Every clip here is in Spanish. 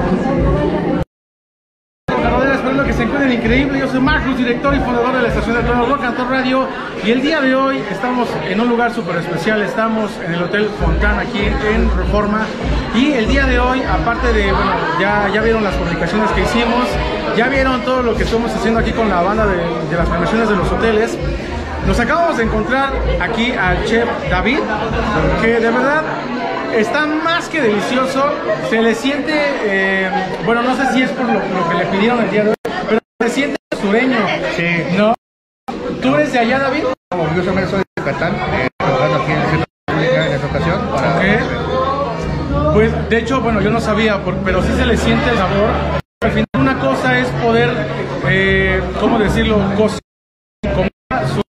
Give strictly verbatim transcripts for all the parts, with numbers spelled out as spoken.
Esperando que se encuentren increíble. Yo soy Marcus, director y fundador de la estación de Tono Rock and Roll Radio, y el día de hoy estamos en un lugar súper especial. Estamos en el Hotel Fontán aquí en Reforma, y el día de hoy, aparte de, bueno, ya, ya vieron las publicaciones que hicimos, ya vieron todo lo que estamos haciendo aquí con la banda de, de las promociones de los hoteles. Nos acabamos de encontrar aquí al chef David, que de verdad está más que delicioso. Se le siente, eh, bueno, no sé si es por lo, lo que le pidieron el día de hoy, pero se siente sureño. Sí. ¿No? ¿Tú eres de allá, David? No, yo también soy de Yucatán, eh, trabajando aquí en el centro de República en esta ocasión. Para... Okay. Pues, de hecho, bueno, yo no sabía, por, pero sí se le siente el sabor. Al final, una cosa es poder, eh, ¿cómo decirlo? Cocinar, comer su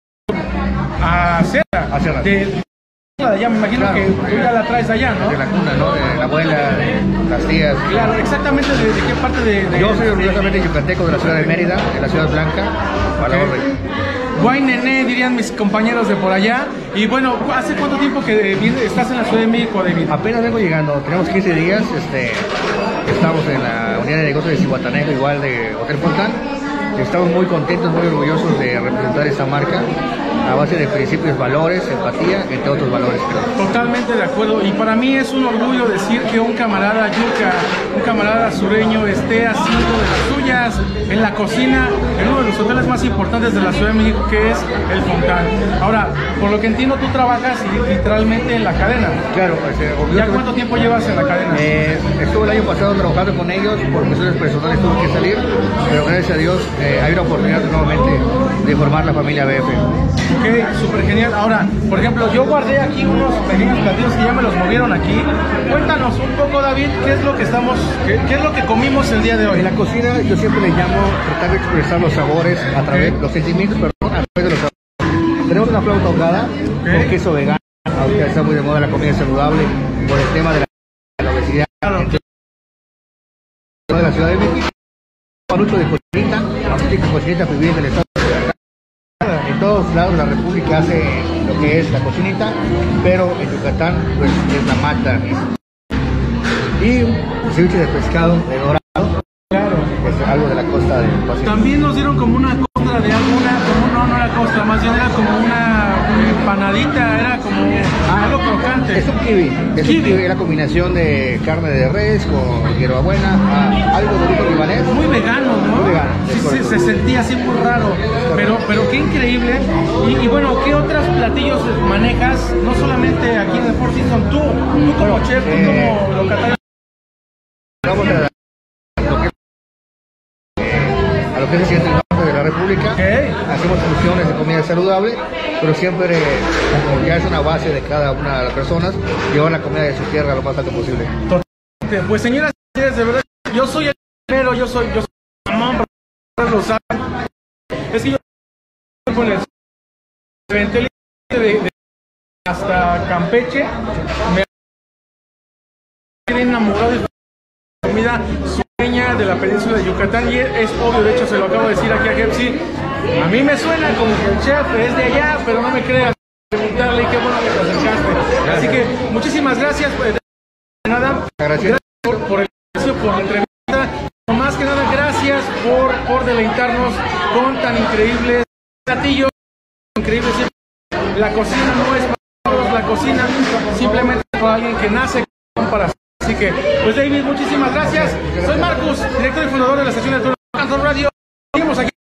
hacerla. De, de allá, me imagino, claro, que tú ya la traes allá, ¿no? De la cuna, ¿no? De la abuela, de las tías. Claro, exactamente. ¿De, de qué parte de, de Yo soy orgullosamente yucateco, de la ciudad de Mérida, de la ciudad blanca, para la orden. Guay nené, dirían mis compañeros de por allá. Y bueno, ¿hace cuánto tiempo que vienes, estás en la Ciudad de México, David? Apenas vengo llegando, tenemos quince días, este, estamos en la unidad de negocios de Cihuatanejo, igual de Hotel Fontán. Estamos muy contentos, muy orgullosos de representar esta marca a base de principios, valores, empatía, entre otros valores, creo. Totalmente de acuerdo, y para mí es un orgullo decir que un camarada yuca, un camarada sureño esté haciendo de las suyas en la cocina en uno de los hoteles más importantes de la Ciudad de México, que es el Fontán. Ahora, por lo que entiendo, tú trabajas literalmente en la cadena. Claro, pues, eh, ¿Ya cuánto tiempo llevas en la cadena? Eh, estuve el año pasado trabajando con ellos, por cuestiones personales tuve que salir, pero gracias a Dios eh, hay una oportunidad nuevamente de formar la familia B F. Ok, súper genial. Ahora, por ejemplo, yo guardé aquí unos pequeños platillos que ya me los movieron aquí. Cuéntanos un poco, David, qué es lo que estamos, qué, qué es lo que comimos el día de hoy. En la cocina yo siempre le llamo tratar de expresar los sabores a través, okay. los sentimientos, perdón, a través de los sabores. Tenemos una flauta ahogada, okay, con queso vegano. Ahorita está muy de moda la comida saludable por el tema de la, de la obesidad. Claro. Entonces, de la Ciudad de México, panucho de cochinita, auténtica cochinita vivir del estado de Yucatán. En todos lados de la República hace lo que es la cochinita, pero en Yucatán pues es la mata. Y un ceviche de pescado de dorado, claro, es algo de la costa del Pacífico. También nos dieron como una costra de alguna, como no, no era costra, más bien era como una empanadita, era como ah, algo crocante. Es un kiwi, es kiwi. Un kiwi, es la combinación de carne de res con hierbabuena, ah, algo de origen libanés. Muy vegano, ¿no? Muy vegano. Sí, se, se sentía así muy raro, pero, pero qué increíble. Y, y bueno, ¿qué otros platillos manejas? No solamente aquí en el Four Seasons, tú, tú como bueno, chef, eh, tú como locatario. Vamos a, lo que, eh, a lo que se siente el norte de la República. Okay. Hacemos funciones de comida saludable, pero siempre, como ya es una base de cada una de las personas, llevar la comida de su tierra lo más alto posible. Totalmente. Pues señoras y señores, de verdad, yo soy el primero, yo soy, yo soy mamón, lo saben. Es que yo con el de, de hasta Campeche, me quedé enamorado de la comida sureña de la península de Yucatán, y es obvio, de hecho se lo acabo de decir aquí a Jepsi. A mí me suena como que el chef es de allá, pero no me creas. Preguntarle qué bueno que te acercaste. Así que muchísimas gracias. Pues, de nada, gracias, gracias por, por el espacio, por la entrevista. Más que nada, gracias por, por deleitarnos con tan increíbles platillos. Increíbles. La cocina no es para todos, la cocina simplemente para alguien que nace para. Así que, pues David, muchísimas gracias. Soy Marcus, director y fundador de la estación de Tono Rock and Roll Radio. Seguimos aquí.